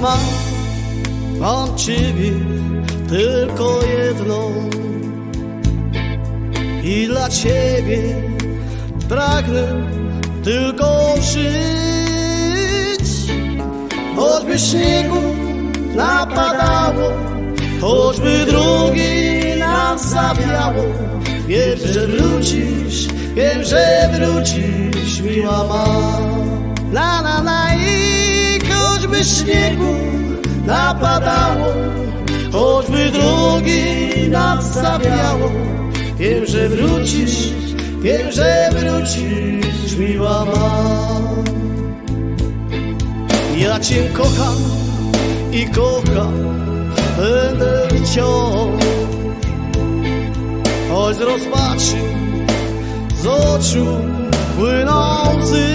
Mam Ciebie tylko jedną i dla Ciebie pragnę tylko żyć. Choćby śniegu napadało, choćby drogi nam zawiało, wiem, że wrócisz, wiem, że wrócisz, miła ma. Na na na i choćby śniegu napadało, choćby drogi nam zawiało, wiem, że wrócisz, wiem, że wrócisz, miła ma. Ja Cię kocham i kocham będę wciąż, choć z rozpaczy z oczu płyną łzy.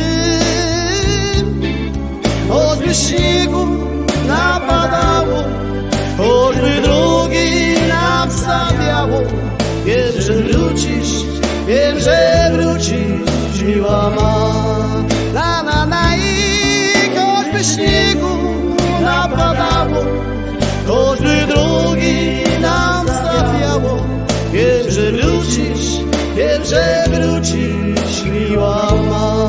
Choćby śniegu napadało, choćby drogi nam zawiało, wiem, że wrócisz, wiem, że wrócisz, miła ma. Na na na i choćby śniegu napadało, choćby drogi nam zawiało, wiem, że wrócisz, wiem, że wrócisz, miła ma.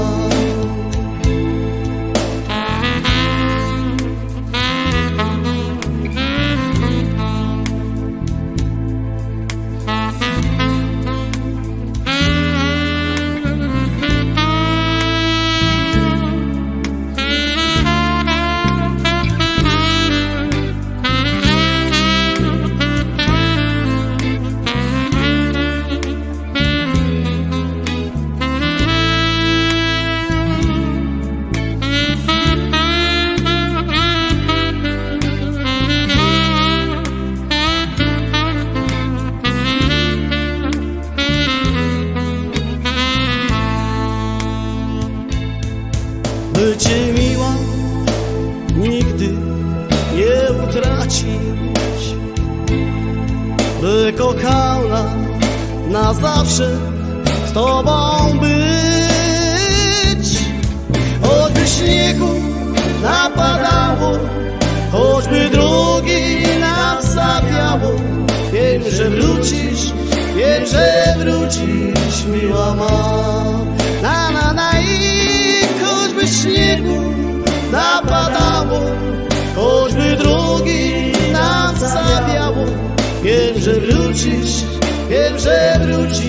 By Cię miła nigdy nie utracić, by kochana na zawsze z Tobą być. Choćby śniegu napadało, choćby drogi nam zawiało, wiem, że wrócisz, wiem, że wrócisz, miła ma. Na na na i choćby śniegu napadało, choćby drogi nam zawiało, wiem, że wrócisz, wiem, że wrócisz.